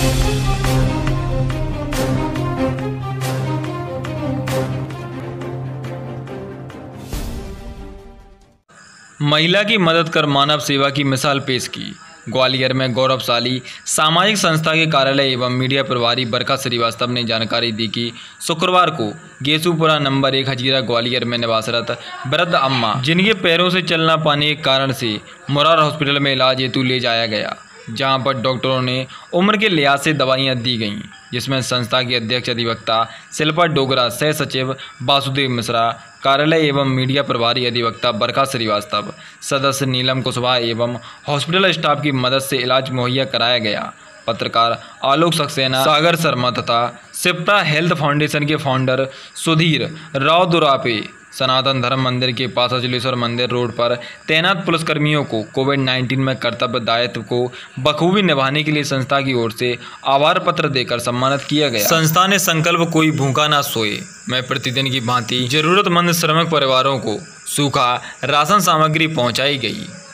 महिला की मदद कर मानव सेवा की मिसाल पेश की। ग्वालियर में गौरवशाली सामाजिक संस्था के कार्यालय एवं मीडिया प्रभारी बरखा श्रीवास्तव ने जानकारी दी कि शुक्रवार को गेसूपुरा नंबर 1 हजीरा ग्वालियर में निवासरत वृद्ध अम्मा जिनके पैरों से चल न पाने के कारण से मुरार हॉस्पिटल में इलाज हेतु ले जाया गया, जहां पर डॉक्टरों ने उम्र के लिहाज से दवाइयां दी गईं, जिसमें संस्था के अध्यक्ष अधिवक्ता शिल्पा डोगरा, सह सचिव वासुदेव मिश्रा, कार्यालय एवं मीडिया प्रभारी अधिवक्ता बरखा श्रीवास्तव, सदस्य नीलम कुशवाहा एवं हॉस्पिटल स्टाफ की मदद से इलाज मुहैया कराया गया। पत्रकार आलोक सक्सेना, सागर शर्मा तथा सिप्टा हेल्थ फाउंडेशन के फाउंडर सुधीर राव दुरापे सनातन धर्म मंदिर के पास अचलेश्वर मंदिर रोड पर तैनात पुलिसकर्मियों को कोविड-19 में कर्तव्य दायित्व को बखूबी निभाने के लिए संस्था की ओर से आभार पत्र देकर सम्मानित किया गया। संस्था ने संकल्प कोई भूखा ना सोए में प्रतिदिन की भांति जरूरतमंद श्रमिक परिवारों को सूखा राशन सामग्री पहुंचाई गई।